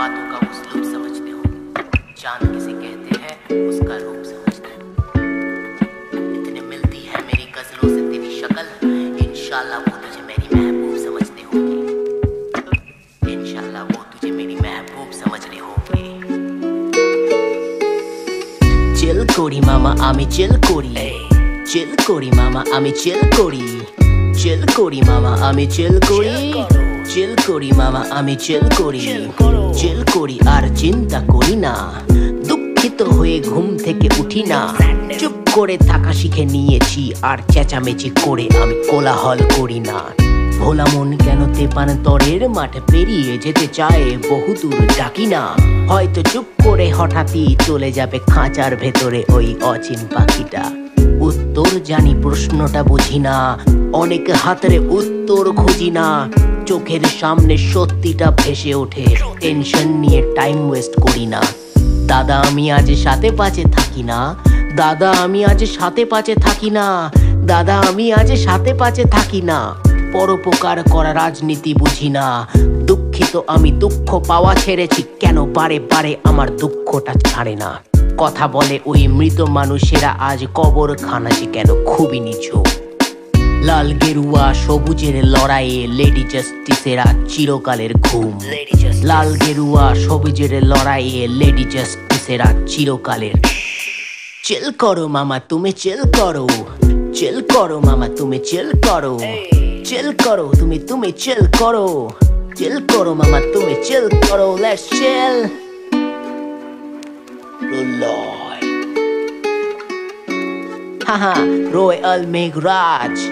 बातों का उसलूब समझते हो, चांद किसे कहते हैं उसका रूप समझते हो। इतने मिलती है मेरी गजलों से तेरी शक्ल, इंशाल्लाह वो तुझे मेरी महबूब समझते होंगे, इंशाल्लाह वो तुझे मेरी महबूब समझ रहे होंगे। चिल कोरी मामा आमी चिल कोरी, चिल कोरी मामा आमी चिल कोरी, चिल कोरी मामा आमी चिल कोरी, চিল করি মামা আমি চিল করি, চিল করি আর চিন্তা করি না, দুঃখিত হয়ে ঘুম থেকে উঠি না, চুপ করে থাকা শিখে নিয়েছি আর চেঁচামেচি করে আমি কোলাহল করি না। ভোলা মন কেন তেপান্তরের মাঠে পেরিয়ে যেতে চায় বহুদূর ডাকি না, হয়তো চুপ করে হঠাৎই চলে যাবে খাঁচার ভেতরে ওই অচিন পাখিটা। উত্তর জানি প্রশ্নটা বুঝি না, অনেক হাতের উত্তর খুঁজি না, চোখের সামনে সত্যিটা ভেসে ওঠে, টেনশন নিয়ে টাইম ওয়েস্ট করি না। দাদা আমি আজ সাথে পাচে থাকি না, দাদা আমি আজ সাথে পাচে থাকি না, দাদা আমি আজ সাথে পাচে থাকি না, পরোপকার করা রাজনীতি বুঝি না, দুঃখিত আমি দুঃখ পাওয়া ছেড়েছি, কেন বারে বারে আমার দুঃখটা ছাড়ে না। কথা বলে ওই মৃত মানুষেরা আজ কবরখানায় কেন খুবই নিচু, লাল গেরুয়া সবুজের লড়াইয়ে লেডি জাস্টিসেরা চিরকালের ঘুম, লাল গেরুয়া সবুজের লড়াইয়ে লেডি জাস্টিসেরা চিরকালের। চিল করো মামা তুমি চিল করো, চিল করো মামা তুমি চিল করো, চিল করো তুমি তুমি চিল করো, চিল করো মামা তুমি চিল করো, let's chill. Prolay, haha, Royal Meghraaj.